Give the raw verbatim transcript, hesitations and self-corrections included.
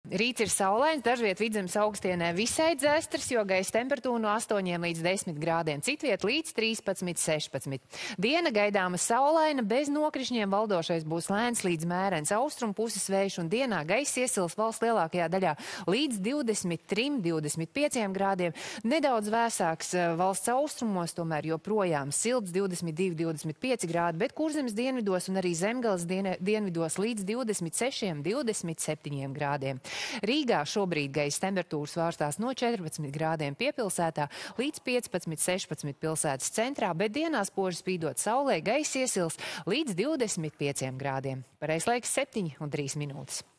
Rīts ir saulains, dažviet vidzemes augstienē visai dzestras, jo gaisa temperatūra no astoņiem līdz desmit grādiem, citviet līdz trīspadsmit, sešpadsmit. Diena gaidāma saulaina, bez nokrišņiem, valdošais būs lēns līdz mērens austrumu puses vējš, un dienā gaisa iesils valsts lielākajā daļā līdz divdesmit trim, divdesmit pieciem grādiem. Nedaudz vēsāks valsts austrumos, tomēr joprojām silts divdesmit divi, divdesmit pieci grādi, bet Kurzemes dienvidos un arī Zemgales dienvidos līdz divdesmit sešiem, divdesmit septiņiem grādiem. Rīgā šobrīd gaisa temperatūras svārstās no četrpadsmit grādiem piepilsētā līdz piecpadsmit, sešpadsmit pilsētas centrā, bet dienās poži spīdot saulē gaisa iesils līdz divdesmit pieciem grādiem. Pareizais laiks septiņi un trīs minūtes.